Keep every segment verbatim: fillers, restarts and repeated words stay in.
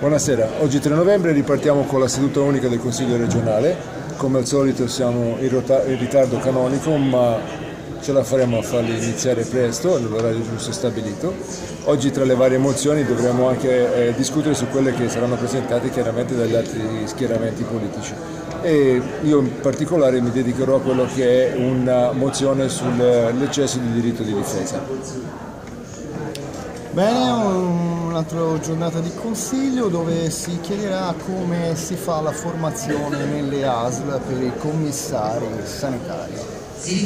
Buonasera, oggi tre novembre ripartiamo con la seduta unica del Consiglio regionale. Come al solito siamo in, in ritardo canonico, ma ce la faremo a farli iniziare presto, nell'orario giusto stabilito. Oggi tra le varie mozioni dovremo anche eh, discutere su quelle che saranno presentate chiaramente dagli altri schieramenti politici. E io in particolare mi dedicherò a quello che è una mozione sull'eccesso di diritto di difesa. Bene, un'altra giornata di consiglio dove si chiederà come si fa la formazione nelle A S L per i commissari sanitari.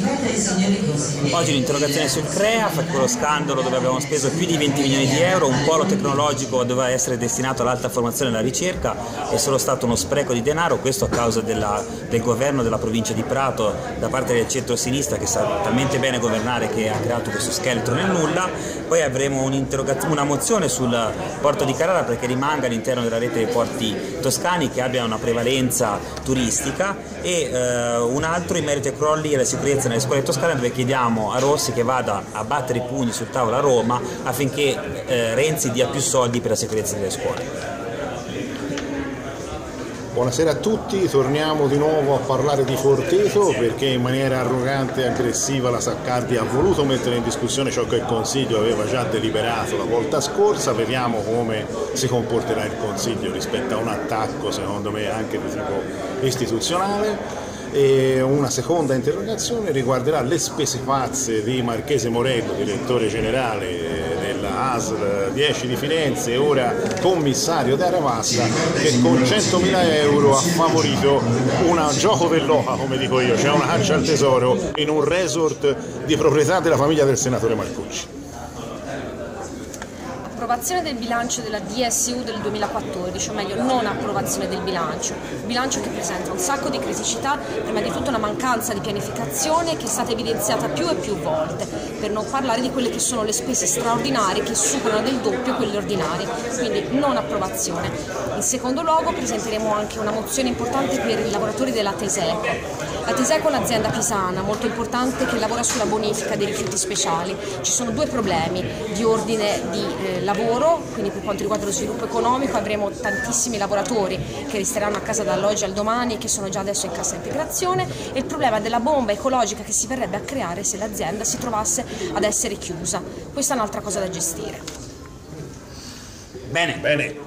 Oggi un'interrogazione sul CREA, per quello scandalo dove abbiamo speso più di venti milioni di euro, un polo tecnologico doveva essere destinato all'alta formazione e alla ricerca, è solo stato uno spreco di denaro, questo a causa della, del governo della provincia di Prato da parte del centro-sinistra che sa talmente bene governare che ha creato questo scheletro nel nulla. Poi avremo una mozione sul porto di Carrara perché rimanga all'interno della rete dei porti toscani che abbia una prevalenza turistica e eh, un altro in merito ai crolli e alla sicurezza nelle scuole toscane dove chiediamo a Rossi che vada a battere i pugni sul tavolo a Roma affinché eh, Renzi dia più soldi per la sicurezza delle scuole. Buonasera a tutti, torniamo di nuovo a parlare di Forteto perché in maniera arrogante e aggressiva la Saccardi ha voluto mettere in discussione ciò che il Consiglio aveva già deliberato la volta scorsa. Vediamo come si comporterà il Consiglio rispetto a un attacco secondo me anche di tipo istituzionale. E una seconda interrogazione riguarderà le spese pazze di Marchese Morello, direttore generale della A S L dieci di Firenze e ora commissario di Aravassa, che con centomila euro ha favorito un gioco dell'oca, come dico io, cioè una caccia al tesoro in un resort di proprietà della famiglia del senatore Marcucci. Approvazione del bilancio della D S U del duemilaquattordici, o meglio non approvazione del bilancio, bilancio che presenta un sacco di criticità, prima di tutto una mancanza di pianificazione che è stata evidenziata più e più volte, per non parlare di quelle che sono le spese straordinarie che superano del doppio quelle ordinarie, quindi non approvazione. In secondo luogo presenteremo anche una mozione importante per i lavoratori della Teseco. La Teseco è un'azienda pisana molto importante che lavora sulla bonifica dei rifiuti speciali. Ci sono due problemi di ordine di eh, lavoro, quindi per quanto riguarda lo sviluppo economico avremo tantissimi lavoratori che resteranno a casa dall'oggi al domani e che sono già adesso in cassa integrazione, e il problema della bomba ecologica che si verrebbe a creare se l'azienda si trovasse ad essere chiusa. Questa è un'altra cosa da gestire. Bene. Bene.